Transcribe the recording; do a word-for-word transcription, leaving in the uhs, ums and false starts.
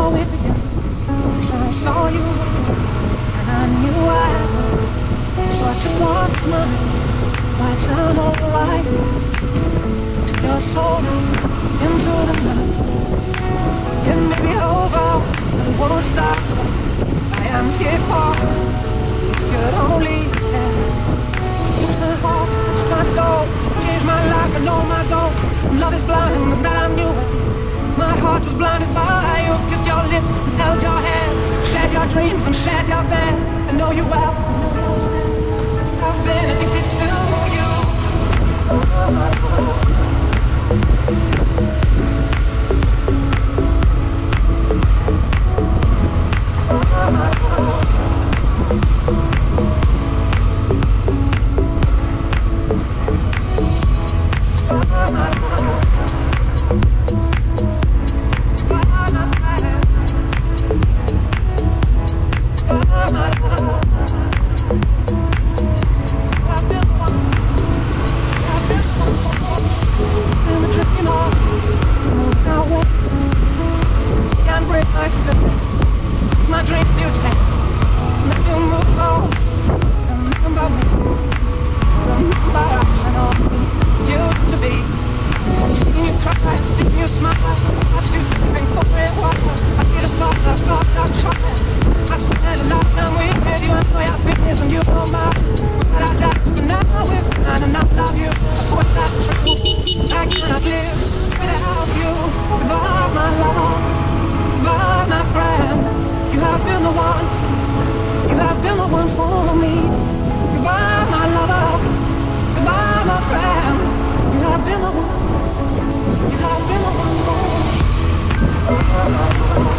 how it began. 'Cause I saw you and I knew I had one. So I took one of mine, I turned all the light, took your soul into the night. It may be over, but it won't stop. I am here for if you'd only care. Touch my heart, touch my soul, change my life and all my goals. Love is blind and that I knew it. My heart was blinded by you. Kissed your lips, held your hand, shared your dreams and shared your bed. I know you well, I know you're sad. I've been addicted to you. Oh, my God. You have been the one for me.